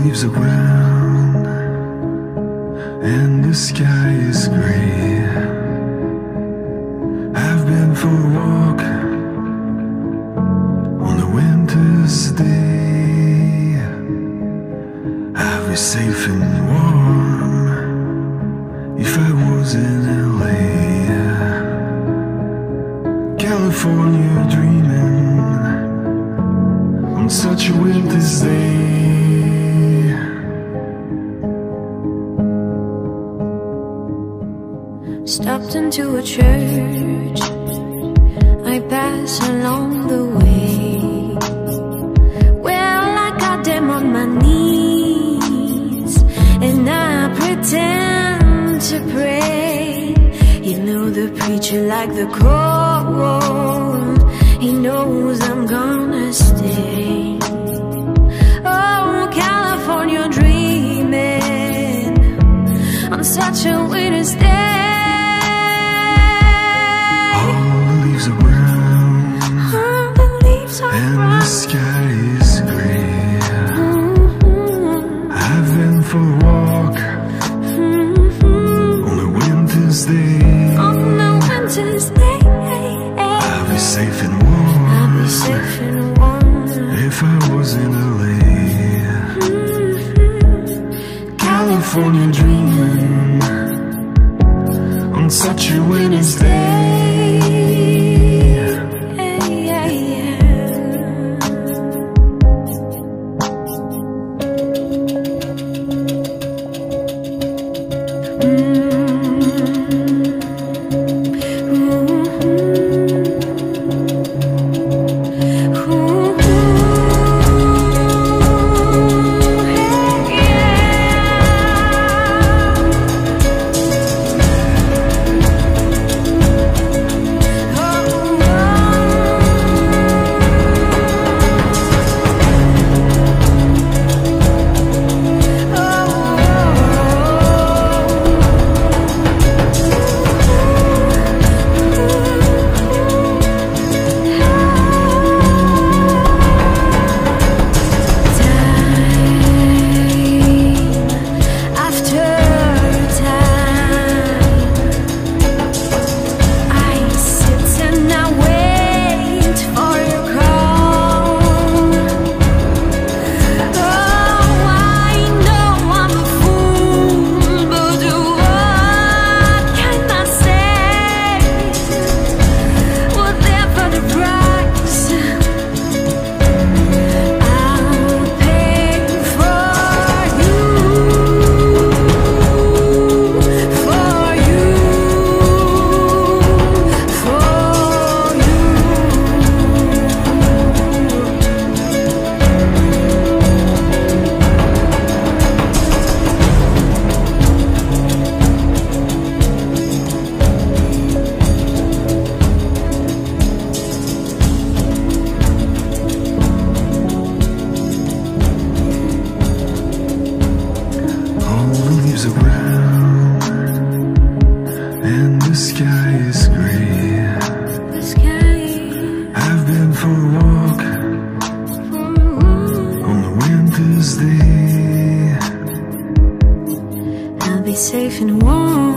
leaves are brown and the sky is gray. I've been for a walk on a winter's day. I'd be safe and warm if I was in LA. California dreaming on such a winter's day. Stopped into a church, I pass along the way. Well, I got them on my knees, and I pretend to pray. You know the preacher like the cold, he knows I'm gonna stay. Oh, California dreaming on such a winter's day. And the sky is grey. I've been for a walk on a winter's day. On a winter's day, I'll be safe and warm. I'll be safe and warm if I was in LA. California dreaming on such a winter's day. And the sky is grey. I've been for a walk on a winter's day. I'll be safe and warm